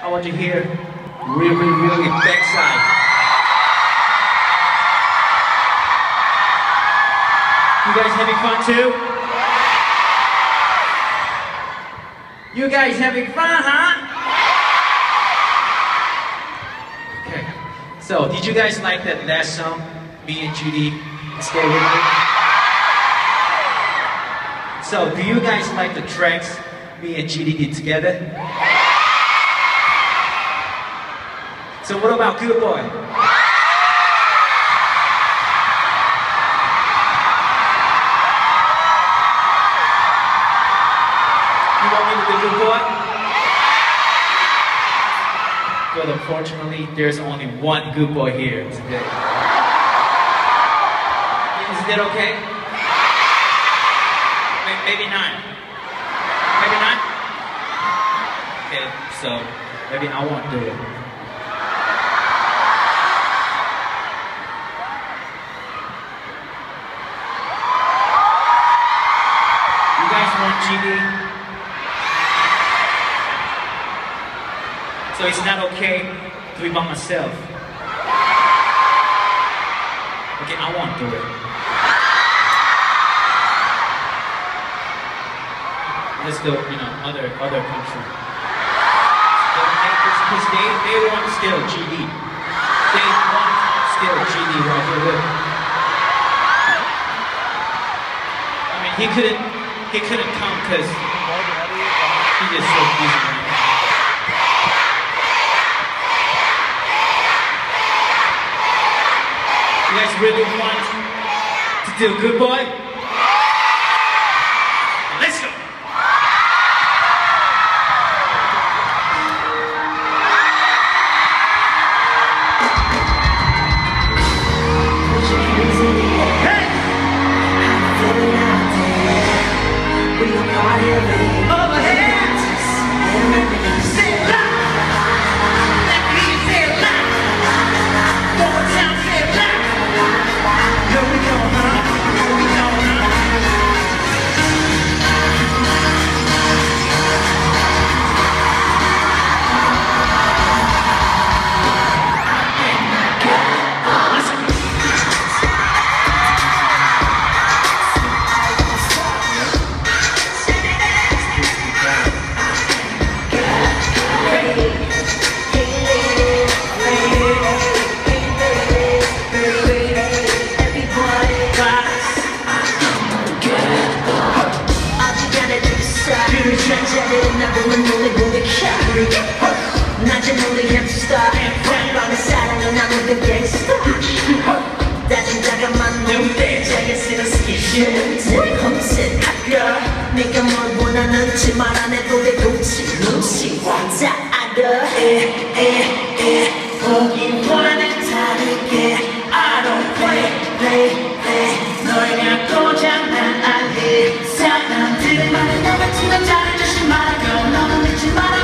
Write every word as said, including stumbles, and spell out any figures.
I want to hear really, really backside. You guys having fun too? You guys having fun, huh? Okay. So, did you guys like that last song? Me and Judy, Stay With Me? So, do you guys like the tracks me and Judy did together? So what about Good Boy? You want me to do Good Boy? But unfortunately, there's only one Good Boy here today. Is that okay? Maybe not. Maybe not? Okay, so maybe I won't do it. You guys want G D? So it's not okay to be by myself. Okay, I won't do it. Let's go, you know, other other country. Because they, they want still G D. They want still G D right here. I mean, he couldn't, he couldn't come because he just so busy right now. You guys really want to do Good Boy? Let's go! 낮에 놀리 햄스터 밤에 사랑은 아무도 갱스터 다진 자가만 눈대 자기 쓰는 스킨십 험슨 학교 네가 뭘 원하는지 말 안 해도 돼 굳이 눈치 다 알아 에에에 보기와는 다르게 I don't play play play 널 갖고 장난 안 해 사람들의 말을 너만 치면 잘해주지 말아요 너는 믿지 말아